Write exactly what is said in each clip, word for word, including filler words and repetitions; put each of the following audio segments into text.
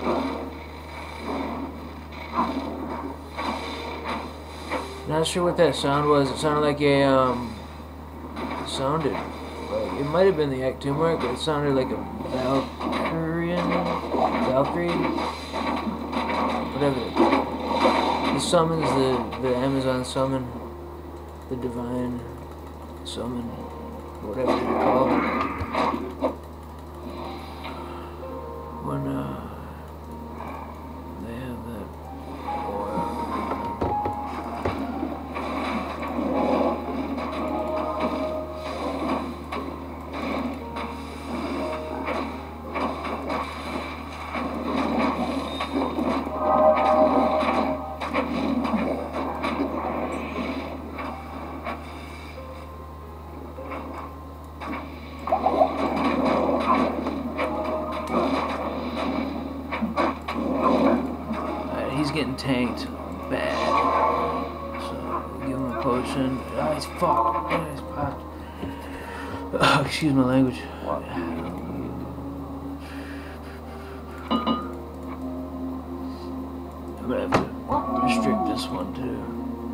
Not sure what that sound was. It sounded like a, um, it sounded like, it might have been the Act two mark, but it sounded like a Valkyrian, Valkyrie, whatever. The summons, the, the Amazon summon, the divine summon, whatever you call it. When, uh, they have that oil. Getting tanked bad, so we'll give him a potion. Ah, he's fucked. Ah, he's popped. Oh, excuse my language. What? I'm gonna have to restrict this one too.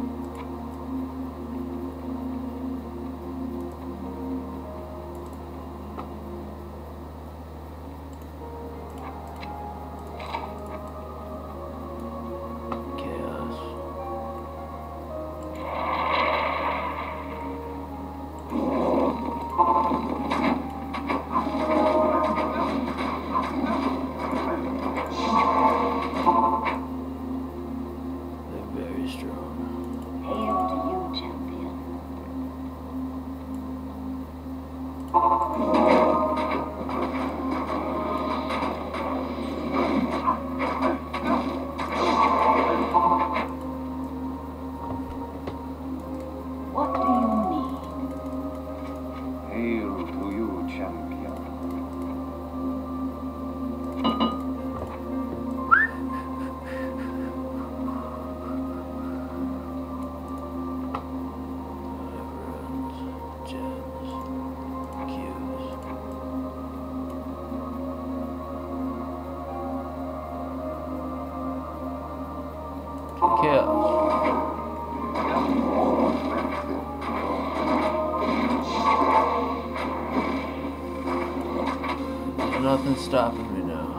Nothing's stopping me now.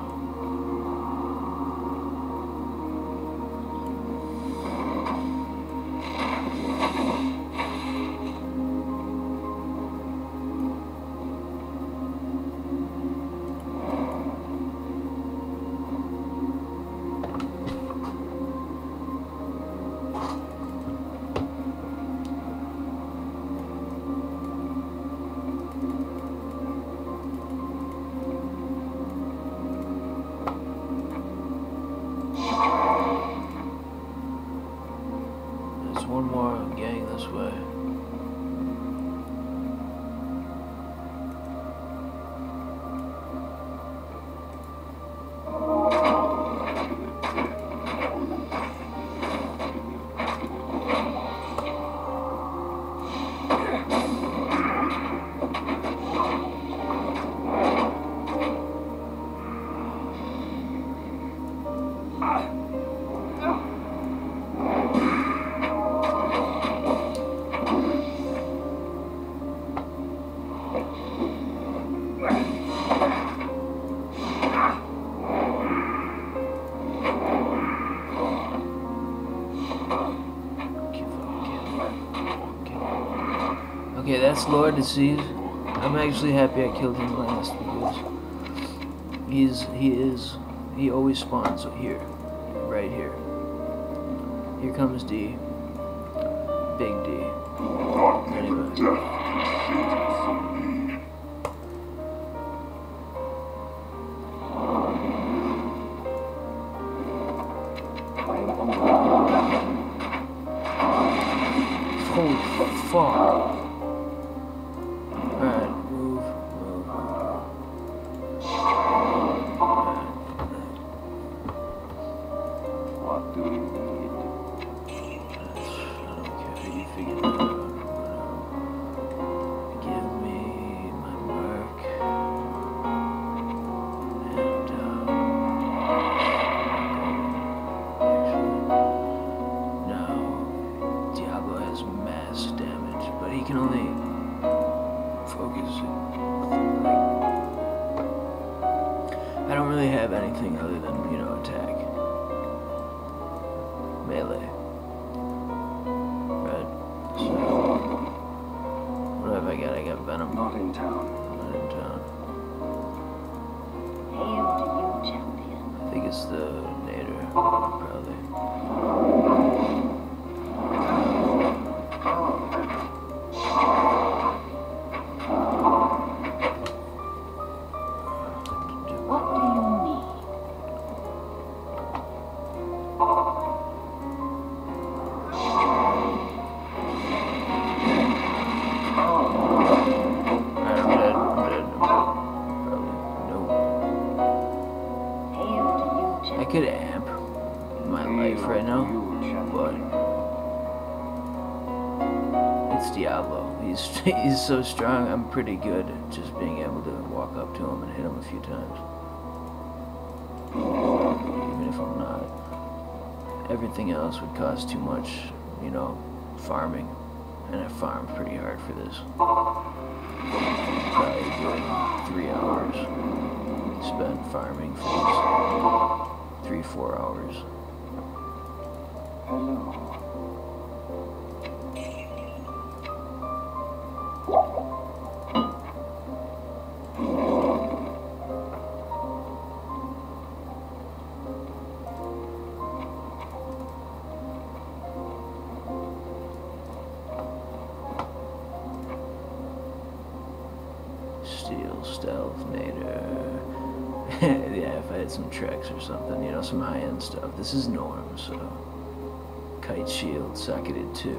One more gang this way. Okay, that's Lord Deceived. I'm actually happy I killed him last because he's he is he always spawns here, right here. Here comes D, Big D. Anyway. Holy fuck. Alright, move, move, move. What do you need? I don't care, you figure that out. Give me my mark. And, uh... I don't really have anything other than, you know, attack. Melee. Right. So, what have I got? I got Venom. Not in town. Not in town. Hail to you, champion. I think it's the Nader, probably. What do you need? Alright, I'm dead. I'm dead. Probably. Nope. Hail to you, I champion. could amp my life right now, but it's Diablo. He's he's so strong. I'm pretty good at just being able to walk up to him and hit him a few times, even if I'm not. Everything else would cost too much, you know, farming, and I farmed pretty hard for this. Probably good three hours spent farming for this. Three, four hours. Hello. Steel, stealth, nader. Yeah, if I had some tricks or something, you know, some high-end stuff. This is norm, so. Kite shield, socketed two.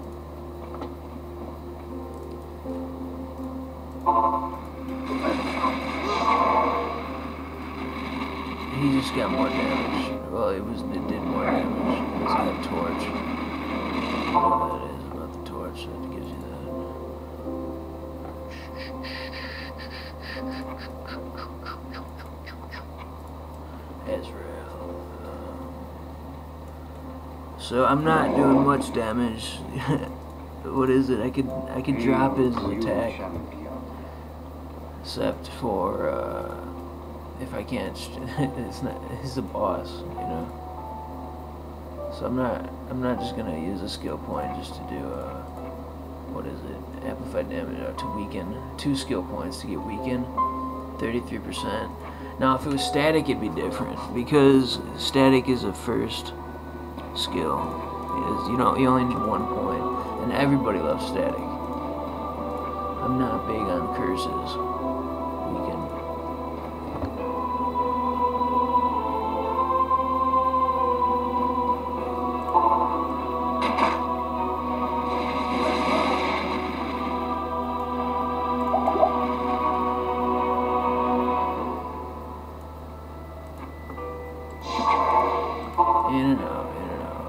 He just got more damage. Well, it was it did more damage. It was that torch. Whatever that is about the torch that gives you that. Ezreal. Um, so I'm not doing much damage. What is it? I could I could drop his attack, except for uh, if I can't. It's not. He's a boss, you know. So I'm not. I'm not just gonna use a skill point just to do. Uh, what is it? Amplified damage uh, to weaken. Two skill points to get weaken. thirty-three percent. Now, if it was static, it'd be different, because static is a first skill. Is you know you only need one point, and everybody loves static. I'm not big on curses. Weaken. In and out, in and out.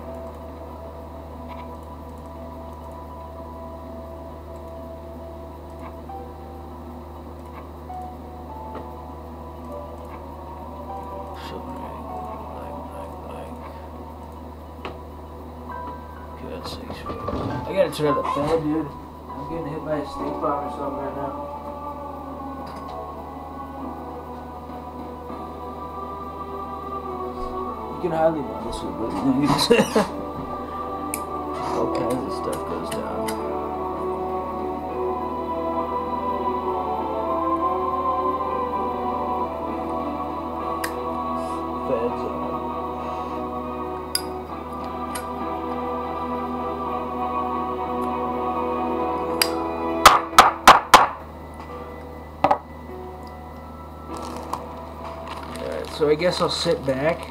So like, like, like. Okay, that's six. I gotta try the bed, dude. I'm getting hit by a snake bomb or something right now. You can hardly notice it, but all kinds of stuff goes down. Feds on. Alright, so I guess I'll sit back.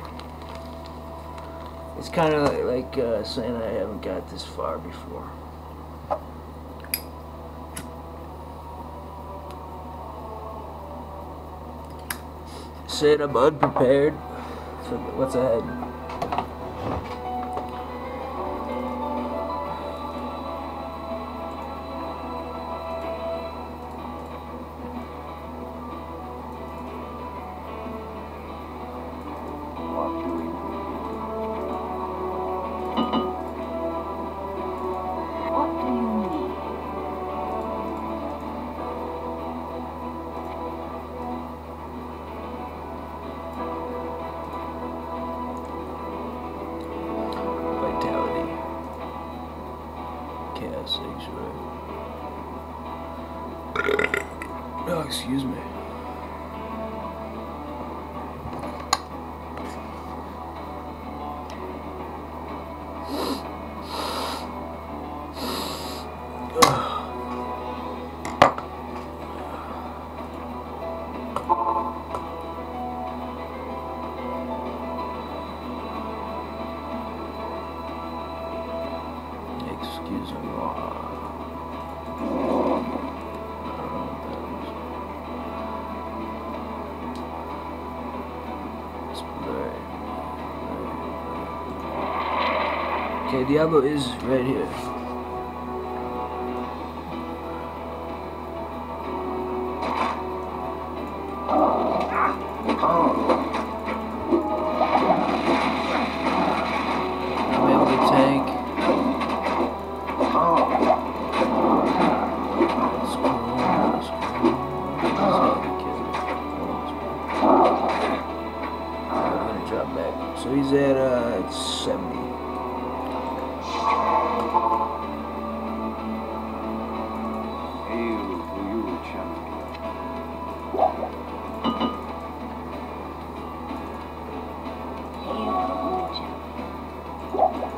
It's kind of like uh, saying I haven't got this far before. Said I'm unprepared. So what's ahead? What do we do? What do you need? excuse me. Excuse me. Okay, Diablo is right here. I'm able to tank. That's cool, that's cool. I'm gonna drop back. So he's at uh seventy. Hail to you, champion. Hail to you, champion.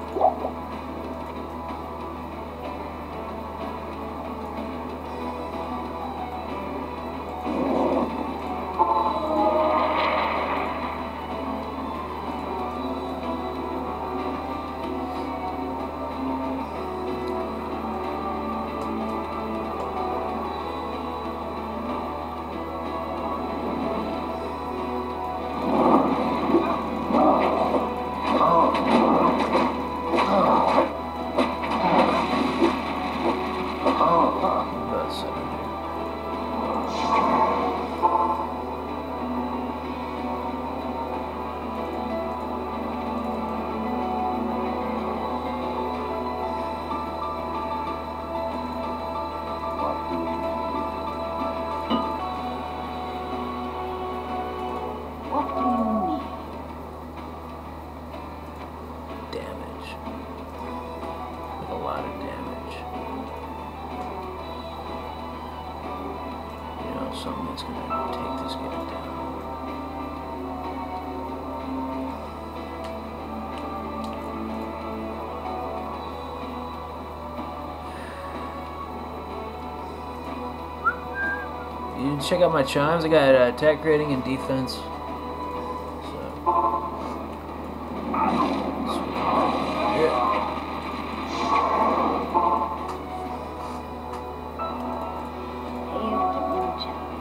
About seventy. What do you need? What do you need? Damage. Like a lot of damage. You know, something that's gonna take this guy down. You can check out my chimes. I got uh, attack rating and defense. So. Yeah. Hail to you, champion.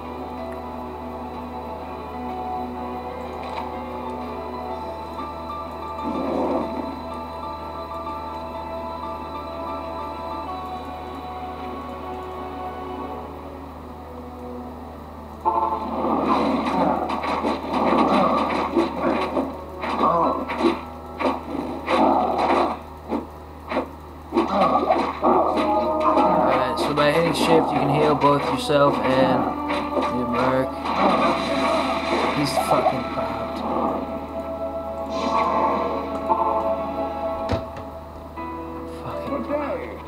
Alright, so by hitting shift you can heal both yourself and your merc. He's fucking popped. Fucking popped.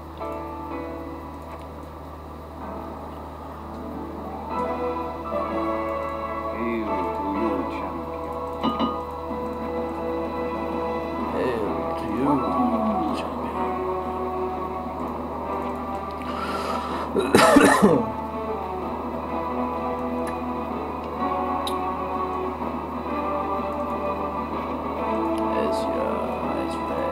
Hail to you, champion. Hail to you, champion. It's your eyes red.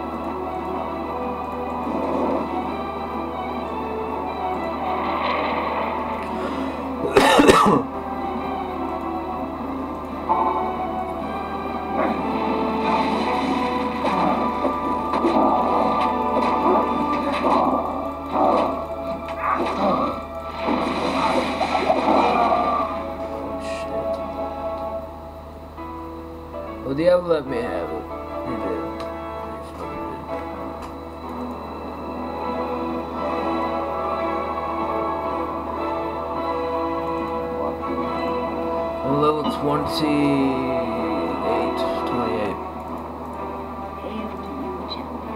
Well, Diablo let me have it. He did. He fucking did. What do you need? I'm level twenty-eight, twenty-eight. Hail to you, champion.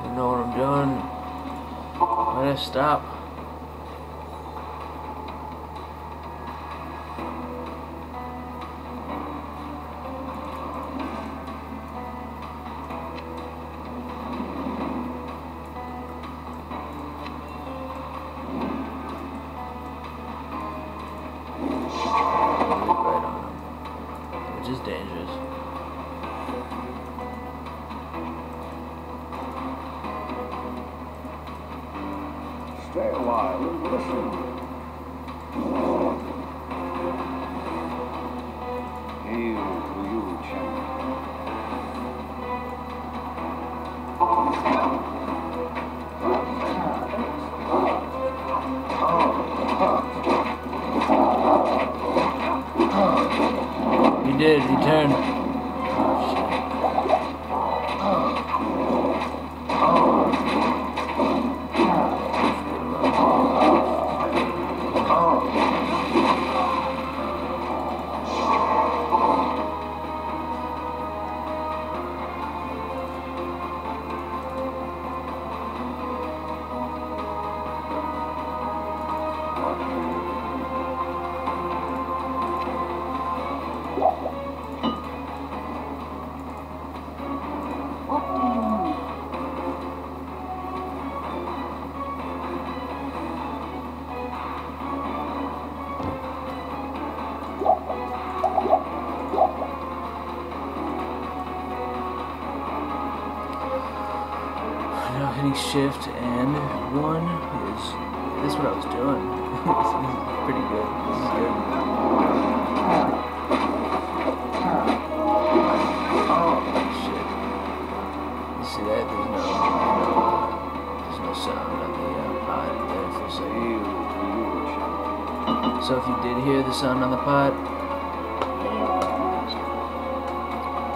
I know what I'm doing. Why did I stop? Right on him, which is dangerous. Stay a while and listen. Hail to you, champion. He did, he turned. What do you need? Now hitting shift and one is this is what I was doing. This is pretty good. This is good. Shit. You see that? There's no, no there's no sound on the uh, pod there for a second. Hail to you, champion. So if you did hear the sound on the pod, Hail to you, champion.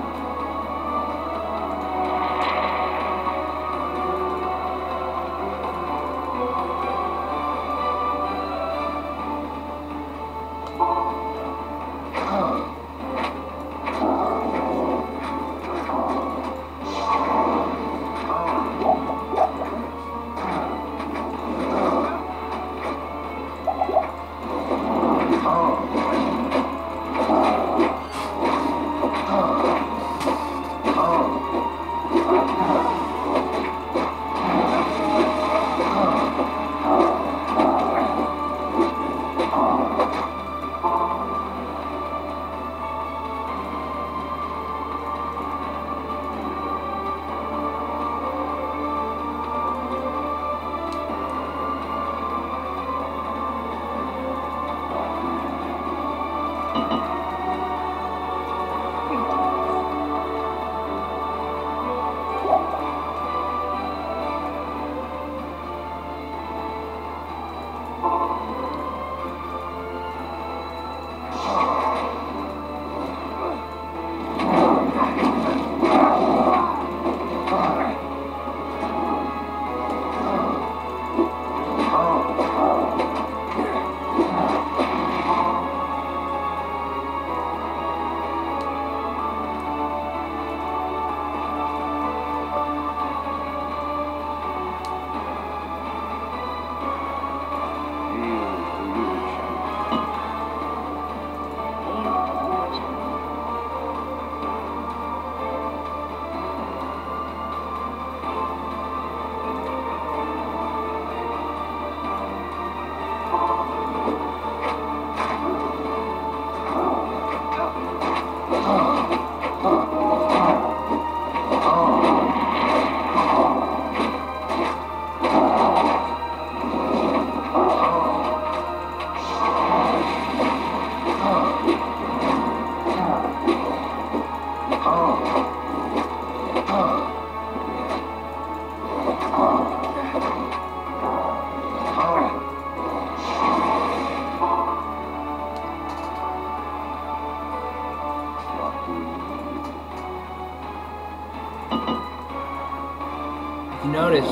you noticed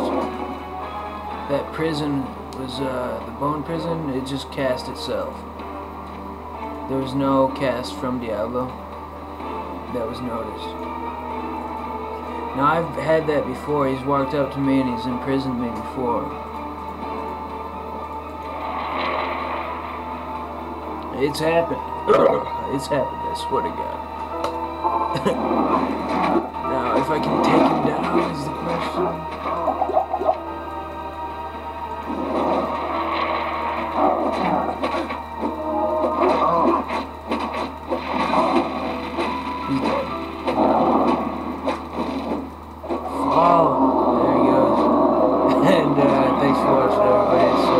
that prison was uh, the bone prison, it just cast itself. There was no cast from Diablo that was noticed. Now, I've had that before. He's walked up to me and he's imprisoned me before. It's happened. It's happened, I swear to God. Now, if I can take him down is the question. He's dead. Oh, there he goes. And uh, thanks for watching, everybody. So,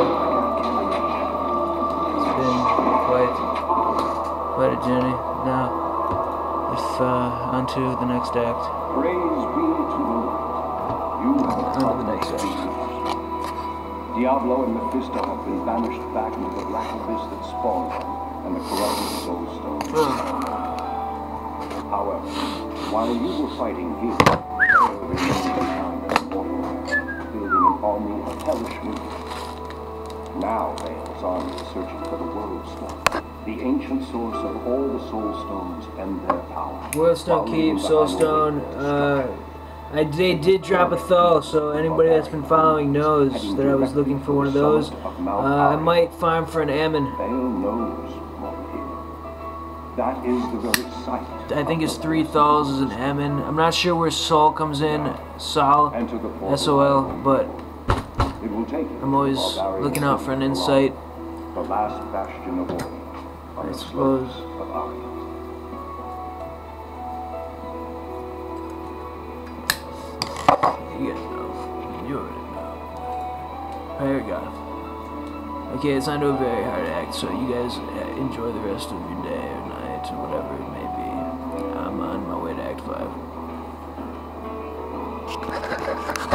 it's been quite, quite a journey. Now, if uh, on to the next act. Praise be to the Lord. You have On to the next act. Diablo and Mephisto have been banished back into the black abyss that spawned them and the corrupted soul stone. However, while you were fighting here, Pharaoh remained behind in mortal, building an army of hellish rulers. Now Baal's army is searching for the World Stone, the ancient source of all the soul stones and their power. World Stone Keep, Soul Stone. Uh, I they did drop a thaw, so anybody that's been following knows that I was looking for one of those. Uh, I might farm for an Ammon. Baal knows what it is. That is the very sight. I think it's three thaws is an Ammon. I'm not sure where Sol comes in. Sol, S O L, but It will take you I'm always barbarian looking out for an cities insight. The last bastion of Orient on I the suppose. slopes of Orient. You guys know. You already know. Paragraph. Okay, it's not a very hard act, so you guys enjoy the rest of your day or night or whatever it may be. I'm on my way to Act five.